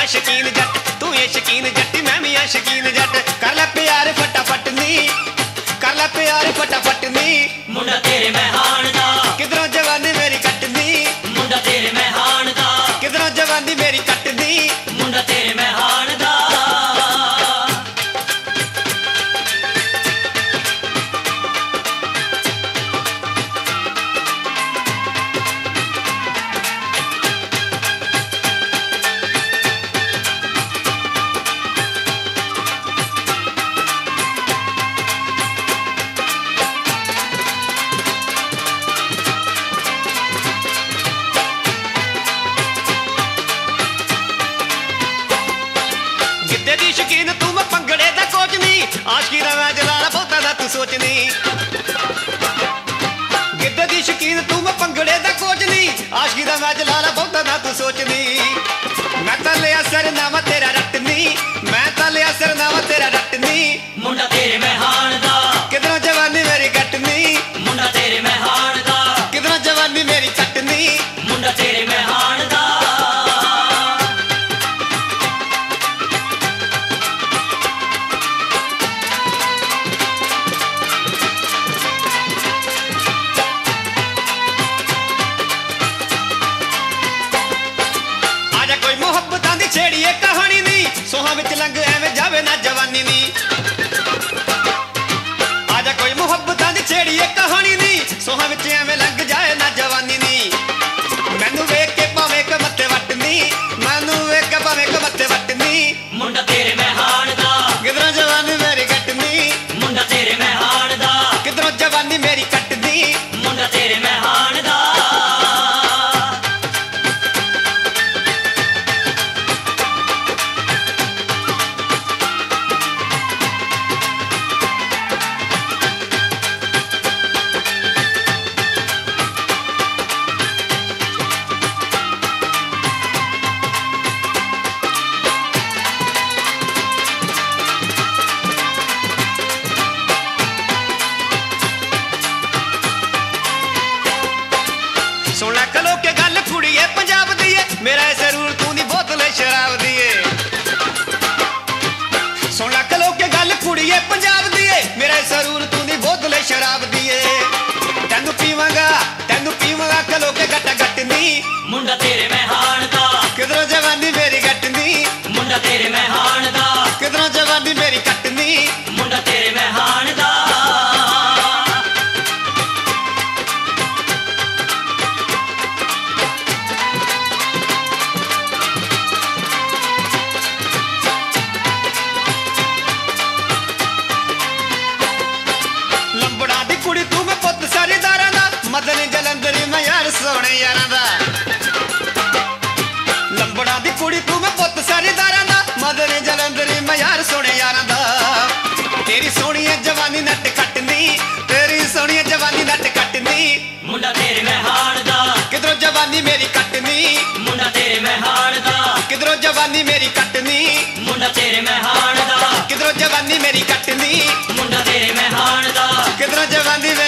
शकीन जट, तू ये शकीन जट मैं भी शकीन जट। कर ले प्यार फटाफट नी, कर ले प्यार फटाफट नी। मुंडा तेरे मैं हाण दा, किधरों जवानी मेरी कटनी, मुंडा तेरे मैं हाण दा, किधरों जवानी मेरी कटनी। मुंडा तेरे मैं हाण दा। गिद्दे दी शकीन तू मैं भंगड़े दा कोच नी, आशिकी दा मैं जलाला बहुता दा तू सोचनी। गिद्दे दी शकीन तू मैं भंगड़े दा कोच नी, आशिकी दा मैं जलाला बहुता दा तू सोचनी। मैं तां लिया सरनामा तेरा रटनी, मैं तां लिया सरनामा तेरा रटनी। मुंडा तेरे मैं हाण दा, किधरों जवानी मेरी कटनी, मुंडा तेरे मैं हाण दा, किधरों जवानी मेरी कटनी। मुंडा तेरे मैं हाण दा। छेड़िए कहानी नी, सोहा विच लंघ एवें जावे ना जवानी नी। आजा कोई मुहब्बतां दी छेड़िए कहानी नी, सोहा विच एवें लंघ जाए ना जवानी नी। मैनू वेख के भावें कमत्ते वटनी, मैनू वेख के भावें कमत्ते वटनी। मुंडा तेरे मैं हाण दा, किधरों जवानी मेरी कटनी, मुंडा तेरे मैं हाण दा, किधरों जवानी मेरी कटनी। मुंडा तेरे मैं हाण दा। सोना कलो के गल कुड़िए पंजाब दी है, मेरा जरूर तू नी बोतल शराब दी है। सोना कलो के गल कुड़िए पंजाब दी है, मेरा जरूर तू नी बोतल शराब दी है। तेनू पीवांगा कलो के गट्टा गटनी। मुंडा तेरे मैं हाण दा, किधरों जवानी मेरी गटनी, मुंडा तेरे मैं हाण दा, किधरों जवानी मेरी कटनी। मुंडा तेरे मैं हाण दा। लंबड़ा दी कुड़ी तू मैं पुੱਤ सारे दारां दा, मदन जलंधरी मैं यार सोने यारां दा। लंबड़ा दी कुड़ी तू मैं पुੱਤ सारे दारां दा, मदन जलंधरी मैं यार सोने यारां दा। तेरी सोहनी जवानी नट कटनी, तेरी सोहनी जवानी नट कटनी। मुंडा तेरे मैं हाण दा, किधरों जवानी मेरी कटनी, मुंडा तेरे मैं हाण दा, किधरों जवानी मेरी कटनी। मुंडा तेरे मैं हाण दा, किधरों जवानी मेरी कटनी, मुंडा तेरे मैं हाण दा, किधरों जवानी